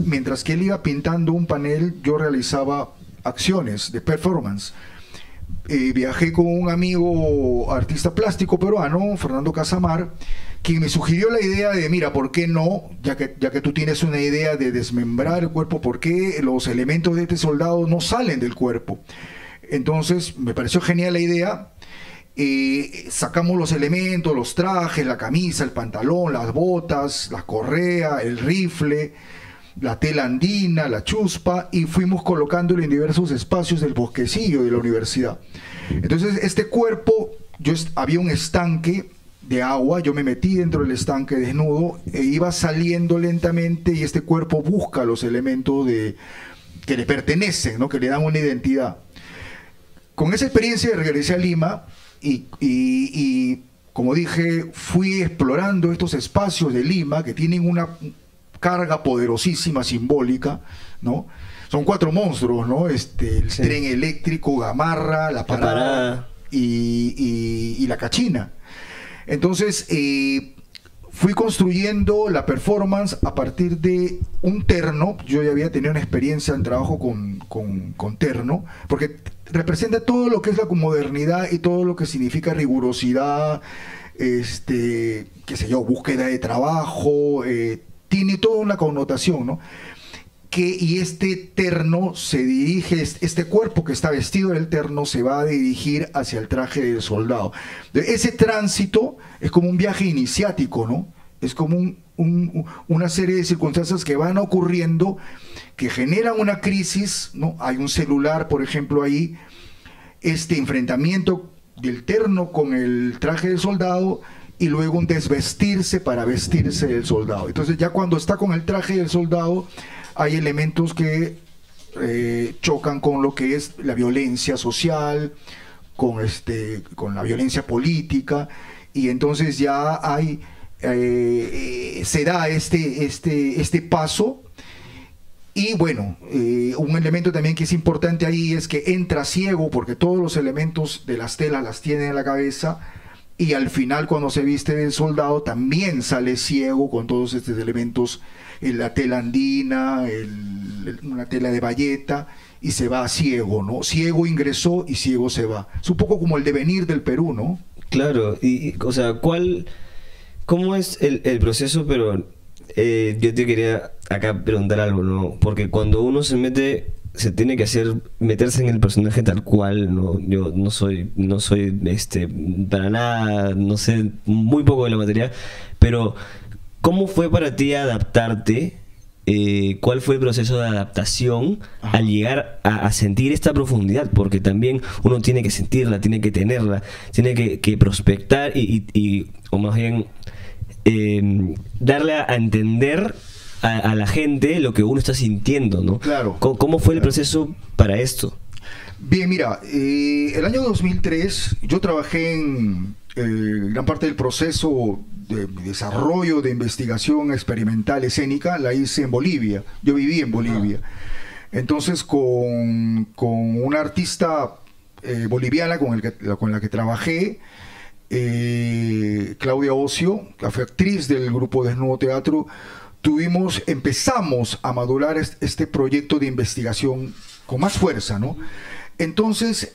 mientras que él iba pintando un panel, yo realizaba acciones de performance. Viajé con un amigo artista plástico peruano, Fernando Casamar, quien me sugirió la idea de, mira, ¿por qué no? Ya que tú tienes una idea de desmembrar el cuerpo, ¿por qué los elementos de este soldado no salen del cuerpo? Entonces me pareció genial la idea. Sacamos los elementos, los trajes, la camisa, el pantalón, las botas, la correa, el rifle, la tela andina, la chuspa, y fuimos colocándolo en diversos espacios del bosquecillo de la universidad. Entonces este cuerpo, había un estanque de agua, yo me metí dentro del estanque desnudo e iba saliendo lentamente, y este cuerpo busca los elementos que le pertenecen, ¿no? Que le dan una identidad. Con esa experiencia regresé a Lima y como dije, fui explorando estos espacios de Lima que tienen una carga poderosísima, simbólica, ¿no? Son 4 monstruos, ¿no? El tren eléctrico, Gamarra, la parada y la Cachina. Entonces, fui construyendo la performance a partir de un terno. Yo ya había tenido una experiencia en trabajo con terno, porque representa todo lo que es la modernidad y todo lo que significa rigurosidad, qué sé yo, búsqueda de trabajo, tiene toda una connotación, ¿no? Y este terno se dirige, este cuerpo que está vestido del terno se va a dirigir hacia el traje del soldado. Ese tránsito es como un viaje iniciático, ¿no? Es como una serie de circunstancias que van ocurriendo, que generan una crisis, ¿no? Hay un celular, por ejemplo, ahí, este enfrentamiento del terno con el traje del soldado, y luego un desvestirse para vestirse del soldado. Entonces ya cuando está con el traje del soldado, hay elementos que chocan con lo que es la violencia social, con la violencia política, y entonces ya hay se da este paso. Y bueno, un elemento también que es importante ahí es que entra ciego, porque todos los elementos de las telas las tiene en la cabeza, y al final cuando se viste del soldado también sale ciego con todos estos elementos, la tela andina, una tela de bayeta, y se va ciego, ¿no? Ciego ingresó y ciego se va. Es un poco como el devenir del Perú, ¿no? Claro, o sea, ¿cómo es el proceso? Pero yo te quería acá preguntar algo, ¿no? Porque cuando uno se tiene que meterse en el personaje tal cual, ¿no? Yo no soy para nada, no sé muy poco de la materia, pero ¿cómo fue para ti adaptarte? ¿Cuál fue el proceso de adaptación al llegar a sentir esta profundidad? Porque también uno tiene que sentirla, tiene que tenerla, tiene que prospectar o más bien darle a entender a la gente lo que uno está sintiendo, ¿no? Claro. ¿Cómo fue el proceso para esto? Bien, mira, el año 2003 yo trabajé en gran parte del proceso de desarrollo de investigación experimental escénica, la hice en Bolivia. Yo viví en Bolivia. Entonces con una artista boliviana con la que trabajé, Claudia Ocio, que fue actriz del grupo Desnudo Teatro, empezamos a madurar este proyecto de investigación con más fuerza, ¿no? Entonces,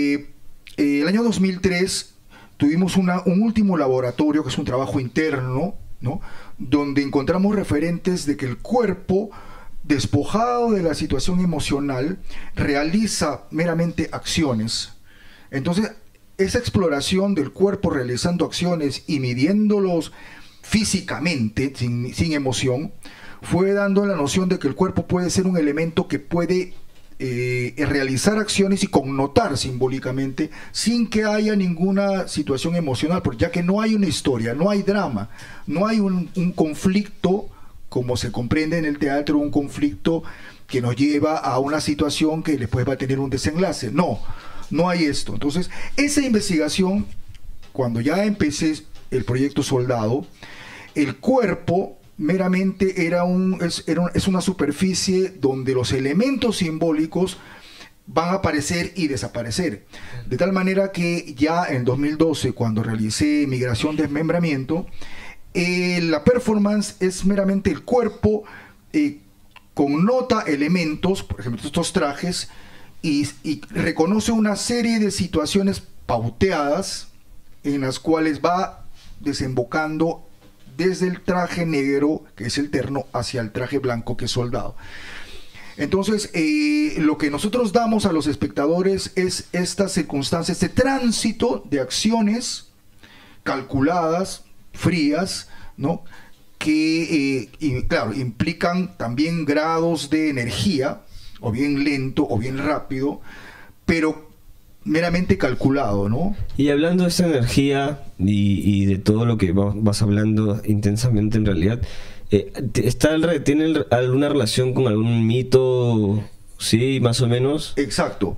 el año 2003 tuvimos un último laboratorio, que es un trabajo interno, ¿no? Donde encontramos referentes de que el cuerpo, despojado de la situación emocional, realiza meramente acciones. Entonces, esa exploración del cuerpo realizando acciones y midiéndolos físicamente, sin emoción, fue dando la noción de que el cuerpo puede ser un elemento que puede realizar acciones y connotar simbólicamente sin que haya ninguna situación emocional, porque ya que no hay una historia, no hay drama, no hay un conflicto, como se comprende en el teatro, un conflicto que nos lleva a una situación que después va a tener un desenlace. No hay esto. Entonces, esa investigación, cuando ya empecé el proyecto Soldado, el cuerpo meramente es una superficie donde los elementos simbólicos van a aparecer y desaparecer. De tal manera que ya en 2012, cuando realicé Migración Desmembramiento, la performance es meramente el cuerpo connota elementos, por ejemplo, estos trajes, y reconoce una serie de situaciones pauteadas en las cuales va desembocando desde el traje negro, que es el terno, hacia el traje blanco, que es soldado. Entonces, lo que nosotros damos a los espectadores es esta circunstancia, este tránsito de acciones calculadas, frías, ¿no? Que, claro, implican también grados de energía, o bien lento, o bien rápido, pero meramente calculado, ¿no? Y hablando de esa energía y de todo lo que vas hablando intensamente en realidad, ¿tiene alguna relación con algún mito? Sí, más o menos. Exacto.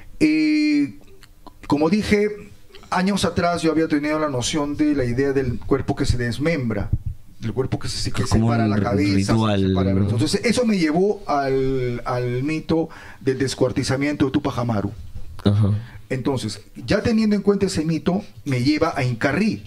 Como dije, años atrás yo había tenido la noción de la idea del cuerpo que se desmembra, del cuerpo que se separa la cabeza. Ritual, ¿no? Entonces eso me llevó al mito del descuartizamiento de Tupac Amaru. Ajá. Entonces, ya teniendo en cuenta ese mito, me lleva a Incarrí.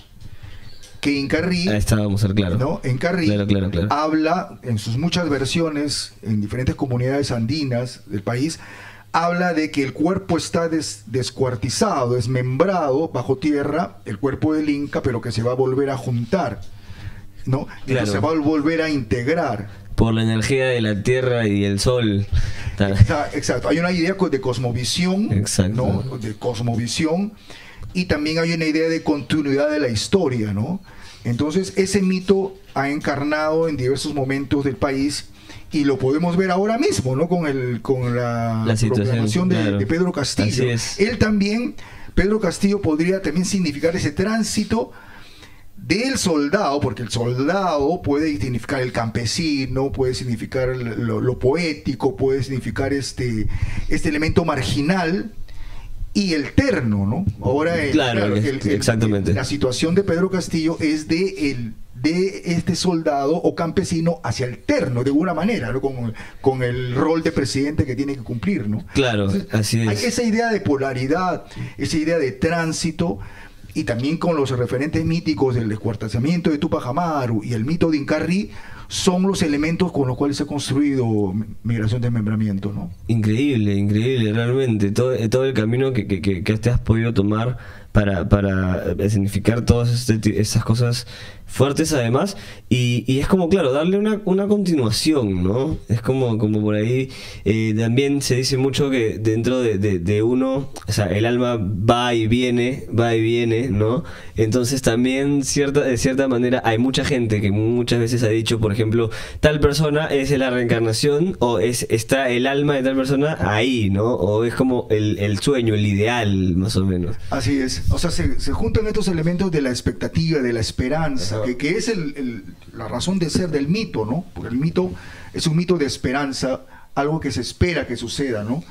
Que Incarrí, Ahí estábamos, claro. ¿no? Incarrí Claro. habla en sus muchas versiones, en diferentes comunidades andinas del país, habla de que el cuerpo está descuartizado, desmembrado bajo tierra, el cuerpo del Inca, pero que se va a volver a juntar, ¿no? Claro. Se va a volver a integrar. Por la energía de la tierra y el sol. Exacto. Hay una idea de cosmovisión, exacto, ¿no? De cosmovisión, y también hay una idea de continuidad de la historia, ¿no? Entonces, ese mito ha encarnado en diversos momentos del país y lo podemos ver ahora mismo, ¿no? Con la proclamación de Pedro Castillo. Él también, Pedro Castillo, podría también significar ese tránsito del soldado, porque el soldado puede significar el campesino, puede significar lo poético, puede significar este elemento marginal, y el terno, ¿no? Ahora, exactamente. La situación de Pedro Castillo es de este soldado o campesino hacia el terno, de alguna manera, ¿no? Con el rol de presidente que tiene que cumplir, ¿no? Claro, entonces, así es. Hay esa idea de polaridad, esa idea de tránsito, y también con los referentes míticos del descuartizamiento de Tupac Amaru y el mito de Incarrí, son los elementos con los cuales se ha construido Migración Desmembramiento, ¿no? Increíble, realmente. Todo el camino que te has podido tomar para significar todas esas cosas fuertes además, y es como, claro, darle una continuación, ¿no? Es como por ahí, también se dice mucho que dentro de uno, o sea, el alma va y viene, ¿no? Entonces también de cierta manera hay mucha gente que muchas veces ha dicho, por ejemplo, tal persona es la reencarnación, o está el alma de tal persona ahí, ¿no? O es como el sueño, el ideal, más o menos. Así es. O sea, se juntan estos elementos de la expectativa, de la esperanza, que es la razón de ser del mito, ¿no? Porque el mito es un mito de esperanza, algo que se espera que suceda, ¿no?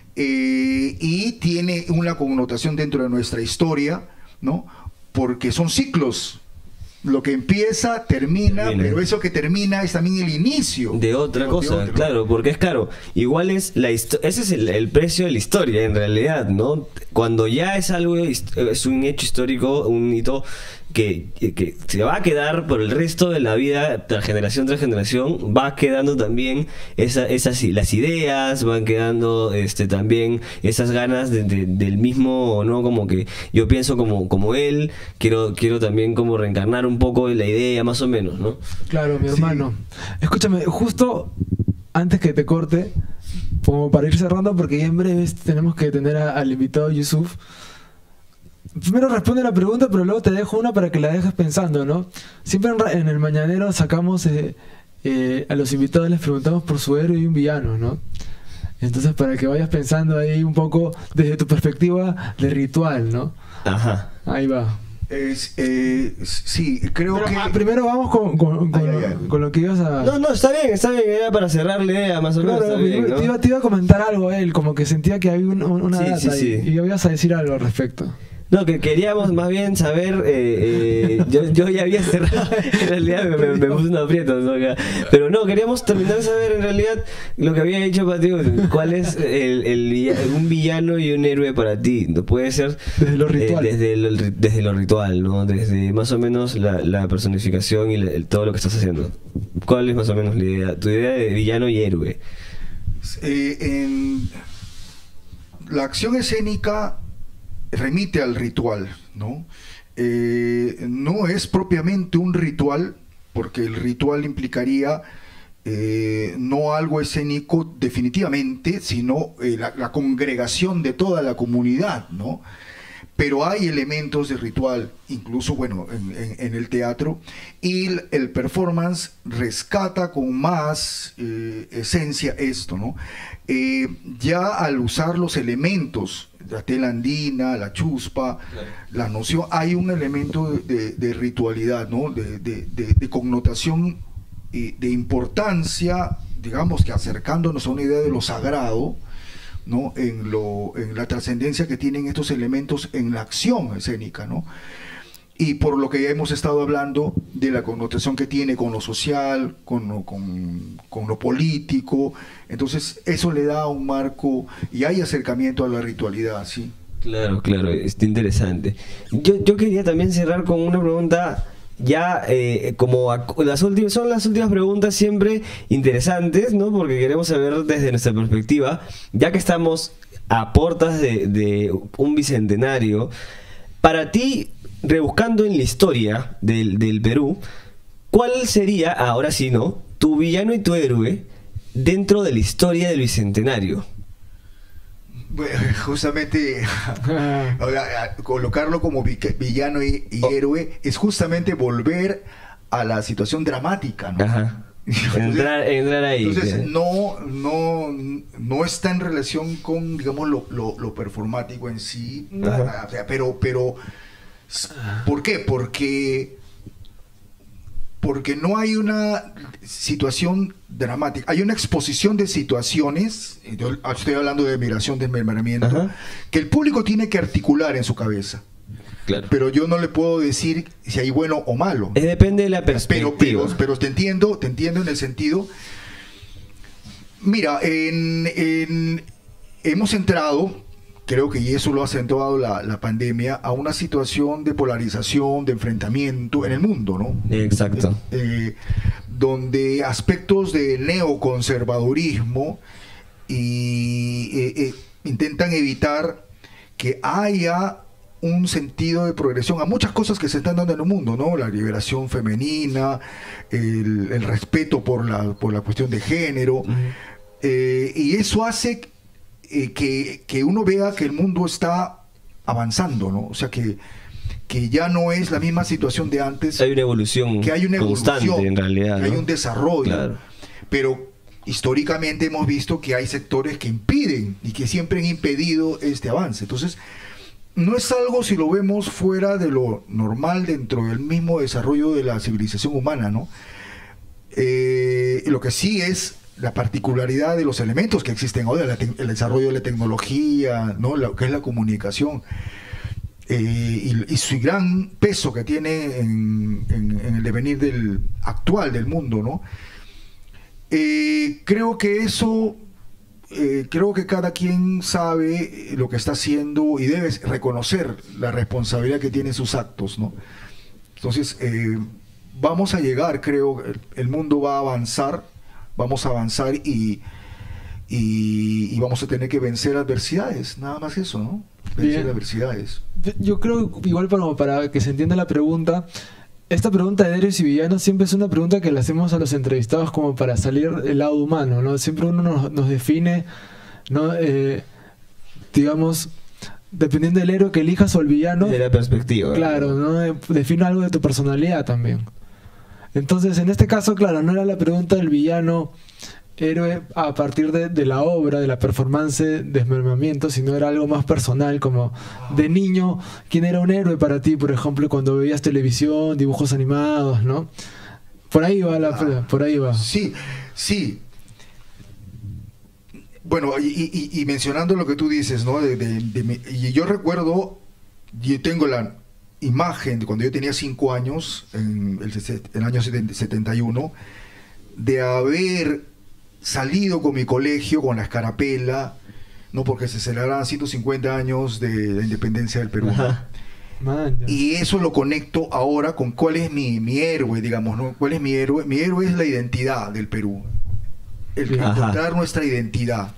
Y tiene una connotación dentro de nuestra historia, ¿no? Porque son ciclos. Lo que empieza, termina, pero eso que termina es también el inicio de otra cosa, claro, porque es claro, igual es ese es el precio de la historia en realidad, ¿no? Cuando ya es algo, es un hecho histórico, un hito que se va a quedar por el resto de la vida, generación tras generación, va quedando también las ideas, van quedando también esas ganas del mismo, ¿no? Como que yo pienso como él, quiero también como reencarnar un poco de la idea, más o menos, ¿no? Claro, mi hermano. Escúchame, justo antes que te corte, como para ir cerrando, porque ya en breve tenemos que tener al invitado Yusuf. Primero responde la pregunta, pero luego te dejo una para que la dejes pensando, ¿no? Siempre en el Mañanero sacamos a los invitados, les preguntamos por su héroe y un villano, ¿no? Entonces, para que vayas pensando ahí un poco desde tu perspectiva de ritual, ¿no? Ajá. Ahí va. Sí, creo que... Primero vamos con lo que ibas a... No, está bien, era para cerrar la idea, más o menos. Claro, está bien, ¿no? te iba a comentar algo a él, como que sentía que había una data sí. y ibas a decir algo al respecto. No, que queríamos más bien saber, yo ya había cerrado, en realidad me puse unos aprietos, ¿no? Pero no, queríamos terminar de saber en realidad lo que había dicho Patio, cuál es un villano y un héroe para ti. No puede ser Desde lo ritual. Desde lo ritual, ¿no? Desde más o menos la personificación y todo lo que estás haciendo. ¿Cuál es más o menos la idea? Tu idea de villano y héroe. La acción escénica remite al ritual, ¿no? No es propiamente un ritual, porque el ritual implicaría no algo escénico definitivamente, sino la congregación de toda la comunidad, ¿no? Pero hay elementos de ritual, incluso, bueno, en el teatro, y el performance rescata con más esencia esto, ¿no? Ya al usar los elementos, la tela andina, la chuspa, claro, la noción, hay un elemento de ritualidad, ¿no? De connotación y de importancia, digamos que acercándonos a una idea de lo sagrado, ¿no? En la trascendencia que tienen estos elementos en la acción escénica, ¿no? Y por lo que ya hemos estado hablando de la connotación que tiene con lo social, con lo político, entonces eso le da un marco y hay acercamiento a la ritualidad, ¿sí? Claro, claro, está interesante. Yo quería también cerrar con una pregunta. Ya son las últimas preguntas siempre interesantes, ¿no? Porque queremos saber desde nuestra perspectiva, ya que estamos a puertas de un bicentenario, para ti, rebuscando en la historia del Perú, ¿cuál sería, ahora sí, ¿no?, tu villano y tu héroe dentro de la historia del bicentenario? Bueno, justamente colocarlo como villano y héroe es justamente volver a la situación dramática, ¿no? Ajá. Entrar ahí. Entonces no está en relación con, digamos, lo performático en sí, o sea, pero ¿por qué? Porque no hay una situación dramática, hay una exposición de situaciones, yo estoy hablando de admiración, desmembramiento, que el público tiene que articular en su cabeza. Claro. Pero yo no le puedo decir si hay bueno o malo. Depende de la perspectiva. Pero te entiendo en el sentido. Mira, hemos entrado, creo que y eso lo ha acentuado la pandemia, a una situación de polarización, de enfrentamiento en el mundo, ¿no? Exacto. Donde aspectos de neoconservadurismo intentan evitar que haya un sentido de progresión a muchas cosas que se están dando en el mundo, ¿no? La liberación femenina, el respeto por la cuestión de género, y eso hace que uno vea que el mundo está avanzando, ¿no? O sea, que ya no es la misma situación de antes. Hay una evolución, que hay una constante, evolución, en realidad, que ¿no? hay un desarrollo. Claro. Pero históricamente hemos visto que hay sectores que impiden y que siempre han impedido este avance. Entonces, no es algo, si lo vemos fuera de lo normal dentro del mismo desarrollo de la civilización humana, ¿no? Lo que sí es la particularidad de los elementos que existen hoy, el desarrollo de la tecnología, ¿no? Lo que es la comunicación, y su gran peso que tiene en el devenir actual del mundo, ¿no? Creo que eso, creo que cada quien sabe lo que está haciendo y debe reconocer la responsabilidad que tiene sus actos, ¿no? Entonces, vamos a llegar, creo, el mundo va a avanzar, vamos a avanzar y vamos a tener que vencer adversidades, nada más eso, ¿no? Vencer adversidades. Yo creo, igual para que se entienda la pregunta, esta pregunta de héroes y villanos siempre es una pregunta que le hacemos a los entrevistados como para salir del lado humano, ¿no? Siempre uno nos define, ¿no? Digamos, dependiendo del héroe que elijas o el villano. De la perspectiva. Claro, ¿no? Define algo de tu personalidad también. Entonces, en este caso, claro, no era la pregunta del villano héroe a partir de la obra, de la performance, desmembramiento, sino era algo más personal, como de niño, ¿quién era un héroe para ti? Por ejemplo, cuando veías televisión, dibujos animados, ¿no? Por ahí va por ahí va. Sí, sí. Bueno, y mencionando lo que tú dices, ¿no? Y yo recuerdo yo tengo la imagen de cuando yo tenía 5 años, en el año 71, de haber salido con mi colegio con la escarapela, no, porque se celebraban 150 años de la independencia del Perú. Man, Y eso lo conecto ahora con cuál es mi héroe, digamos, ¿no? ¿Cuál es mi héroe? Mi héroe es la identidad del Perú. Encontrar nuestra identidad.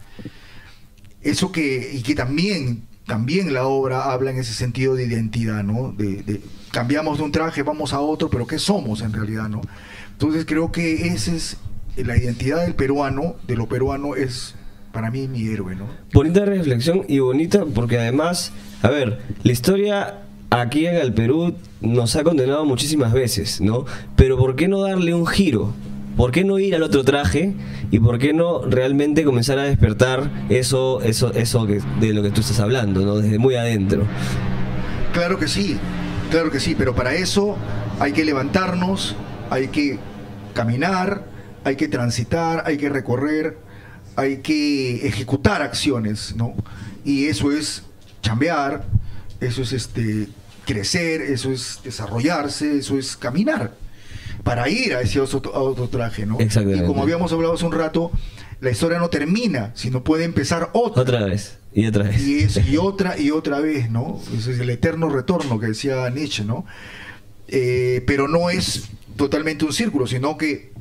Eso y que también la obra habla en ese sentido de identidad, ¿no? Cambiamos de un traje, vamos a otro, pero ¿qué somos en realidad, no? Entonces creo que esa es la identidad del peruano, de lo peruano es para mí mi héroe, ¿no? Bonita reflexión y bonita porque además, a ver, la historia aquí en el Perú nos ha condenado muchísimas veces, ¿no? Pero ¿por qué no darle un giro? ¿Por qué no ir al otro traje? ¿Y por qué no realmente comenzar a despertar eso de lo que tú estás hablando, ¿no? Desde muy adentro. Claro que sí, pero para eso hay que levantarnos, hay que caminar, hay que transitar, hay que recorrer, hay que ejecutar acciones, ¿no? Y eso es chambear, eso es crecer, eso es desarrollarse, eso es caminar para ir a ese otro traje, ¿no? Exactamente. Y como habíamos hablado hace un rato, la historia no termina, sino puede empezar otra vez y otra vez. Y otra vez, ¿no? Ese es el eterno retorno que decía Nietzsche, ¿no? Pero no es totalmente un círculo, sino que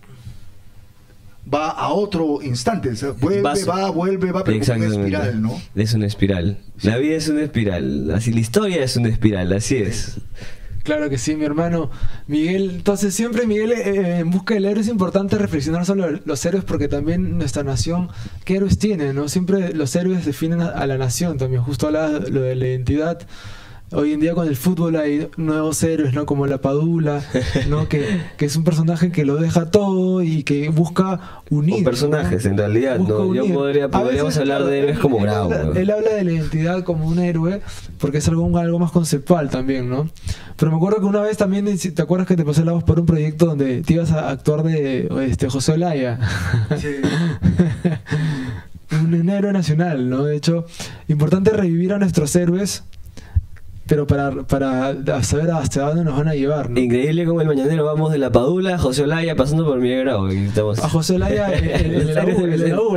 va a otro instante, o sea, vuelve, va, pero como una espiral, ¿no? Es una espiral. Sí. La vida es una espiral, así la historia es una espiral, así es. Claro que sí, mi hermano Miguel. Entonces siempre, Miguel, en busca del héroe es importante reflexionar sobre los héroes, porque también nuestra nación, ¿qué héroes tiene, no? Siempre los héroes definen a la nación también. Justo hablaba lo de la identidad. Hoy en día con el fútbol hay nuevos héroes, ¿no? Como la Padula, ¿no? que es un personaje que lo deja todo y que busca unir. O personajes, ¿no? En realidad, busca ¿no? unir. Podríamos hablar de héroes como Bravo. Él habla de la identidad como un héroe porque es algo más conceptual también, ¿no? Pero me acuerdo que una vez también, ¿te acuerdas que te pasé la voz por un proyecto donde te ibas a actuar de José Olaya? Sí. Un héroe nacional, ¿no? De hecho, importante revivir a nuestros héroes, pero para saber hasta dónde nos van a llevar, ¿no? Increíble como el mañanero vamos de la Padula a José Olaya pasando por Miguel Grau. A José Olaya, el de la U.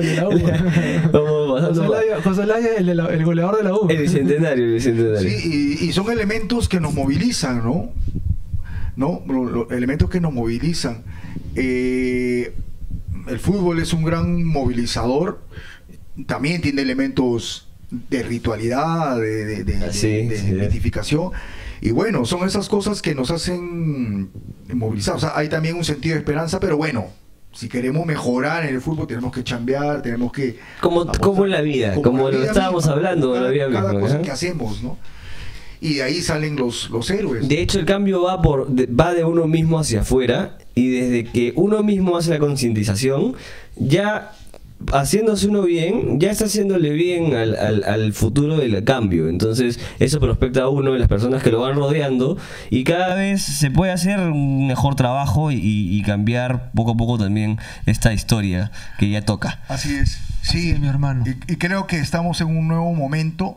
José Olaya, el goleador de la U. El bicentenario. Sí, y son elementos que nos movilizan, ¿no? Los elementos que nos movilizan. El fútbol es un gran movilizador, también tiene elementos de ritualidad, de identificación, y bueno, son esas cosas que nos hacen movilizar. O sea, hay también un sentido de esperanza, pero bueno, si queremos mejorar en el fútbol tenemos que chambear, tenemos que como en la vida, como lo estábamos hablando, cada cosa que hacemos, ¿no? Y de ahí salen los héroes. De hecho, el cambio va de uno mismo hacia afuera, y desde que uno mismo hace la concientización, ya haciéndose uno bien, ya está haciéndole bien al futuro del cambio. Entonces eso prospecta a uno y las personas que lo van rodeando, y cada vez se puede hacer un mejor trabajo y cambiar poco a poco también esta historia que ya toca. Así es, sí, así es, mi hermano. Y creo que estamos en un nuevo momento,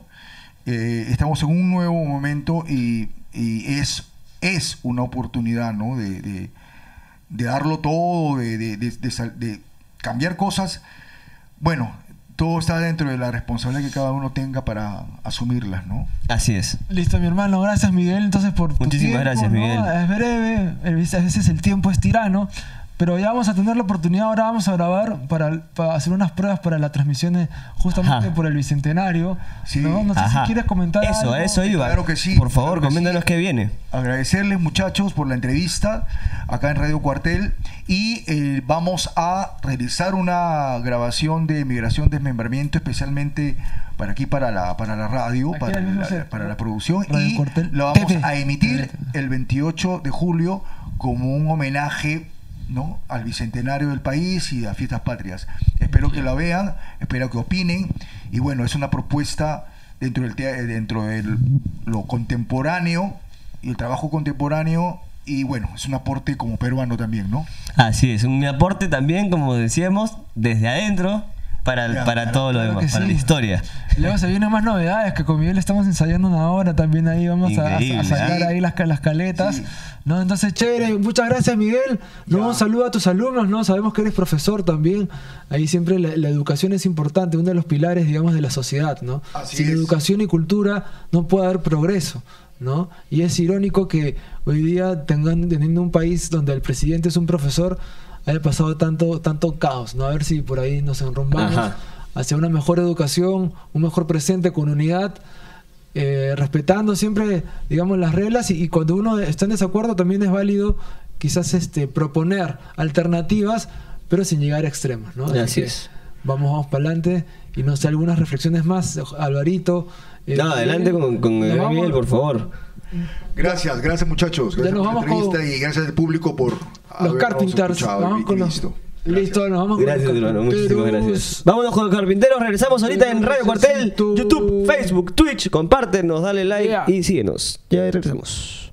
y es una oportunidad, ¿no? de darlo todo, de cambiar cosas. Bueno, todo está dentro de la responsabilidad que cada uno tenga para asumirlas, ¿no? Así es. Listo, mi hermano. Gracias, Miguel, entonces por tu Muchísimas tiempo, gracias, ¿no? Miguel. Es breve, a veces el tiempo es tirano, pero ya vamos a tener la oportunidad. Ahora vamos a grabar para hacer unas pruebas para las transmisiones justamente por el Bicentenario. Sí. No sé si quieres comentar algo. Eso iba. Claro que sí. Por favor, coméntanos qué viene. Agradecerles, muchachos, por la entrevista acá en Radio Cuartel, y vamos a realizar una grabación de Migración Desmembramiento especialmente para la radio, para la producción, Radio y Cuartel lo vamos TV. a emitir el 28 de julio como un homenaje, ¿no?, al bicentenario del país y a Fiestas Patrias. Espero que la vean, espero que opinen, y bueno, es una propuesta dentro de lo contemporáneo y el trabajo contemporáneo, y bueno, es un aporte como peruano también, ¿no? Así es, un aporte también, como decíamos, desde adentro, para todo lo Claro demás, que para sí. la historia. Luego se vienen más novedades, que con Miguel estamos ensayando una hora, también ahí vamos a Increíble, sacar ¿eh? ahí las caletas, Sí. ¿no? Entonces, chévere, muchas gracias, Miguel. Ya. Un saludo a tus alumnos, ¿no? Sabemos que eres profesor también. Ahí siempre la educación es importante, uno de los pilares, digamos, de la sociedad, ¿no? Así Sin es. educación y cultura no puede haber progreso, ¿no? Y es irónico que hoy día teniendo un país donde el presidente es un profesor, haya pasado tanto caos, ¿no? A ver si por ahí nos enrumbamos Ajá. hacia una mejor educación, un mejor presente con unidad, respetando siempre, digamos, las reglas, y cuando uno está en desacuerdo también es válido quizás proponer alternativas, pero sin llegar a extremos, ¿no? Así que es. Vamos para adelante, y no sé, algunas reflexiones más, Alvarito. No, adelante con nos vamos- Miguel, por favor. Gracias muchachos. Ya Gracias nos por la vamos con entrevista y gracias al público por Los habernos Carpinters. escuchado. Vamos Y con los... listo. Listo, nos vamos Gracias, con los hermano. Muchísimas Carpinteros. gracias. Vámonos con los carpinteros. Regresamos ahorita en Radio Cuartel, Necesito- YouTube, Facebook, Twitch. Compártenos, dale like Yeah. y síguenos. Ya regresamos.